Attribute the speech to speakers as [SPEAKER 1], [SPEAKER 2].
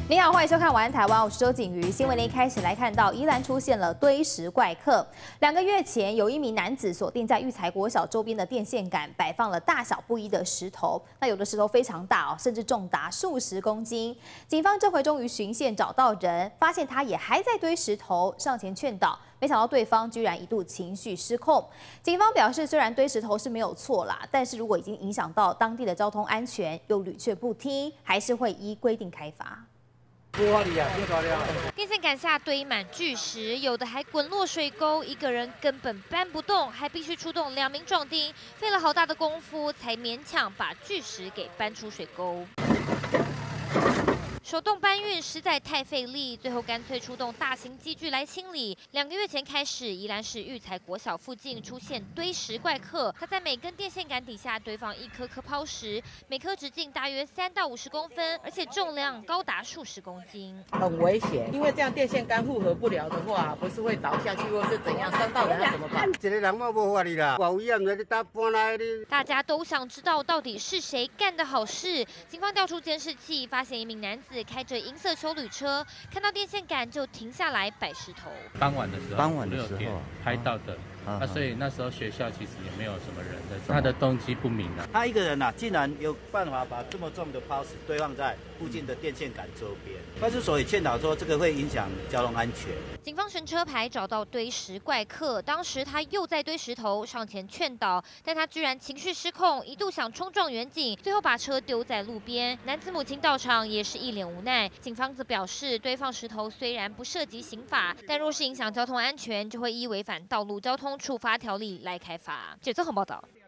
[SPEAKER 1] 你好，欢迎收看《晚安台湾》，我是周景瑜。新闻的一开始来看到，宜兰出现了堆石怪客。2个月前，有一名男子锁定在育才国小周边的电线杆，摆放了大小不一的石头。那有的石头非常大哦，甚至重达数十公斤。警方这回终于循线找到人，发现他也还在堆石头，上前劝导。 没想到对方居然一度情绪失控。警方表示，虽然堆石头是没有错啦，但是如果已经影响到当地的交通安全，又屡劝不听，还是会依规定开罚。
[SPEAKER 2] 电线杆下堆满巨石，有的还滚落水沟，一个人根本搬不动，还必须出动2名壮丁，费了好大的功夫，才勉强把巨石给搬出水沟。 手动搬运实在太费力，最后干脆出动大型机具来清理。2个月前开始，宜兰市育才国小附近出现堆石怪客，他在每根电线杆底下堆放一颗颗抛石，每颗直径大约3到50公分，而且重量高达数十公斤，
[SPEAKER 3] 很危险。因为这样电线杆负荷不了的话，不是会倒下去，或是怎样，伤到人要怎么办？
[SPEAKER 4] 一个人嘛无法哩啦，外危险你搭搬来的。
[SPEAKER 2] 大家都想知道到底是谁干的好事。警方调出监视器，发现一名男子 开着银色休旅车，看到电线杆就停下来摆石头。
[SPEAKER 5] 傍晚的时候，5、6点拍到的。 所以那时候学校其实也没有什么人在，他的动机不明啊。
[SPEAKER 6] 他一个人啊，竟然有办法把这么重的抛石堆放在附近的电线杆周边。派出所也劝导说，这个会影响交通安全。
[SPEAKER 2] 警方神车牌找到堆石怪客，当时他又在堆石头，上前劝导，但他居然情绪失控，一度想冲撞远警，最后把车丢在路边。男子母亲到场也是一脸无奈。警方则表示，堆放石头虽然不涉及刑法，但若是影响交通安全，就会依违反道路交通处罚条例来开罚。记者综合报道。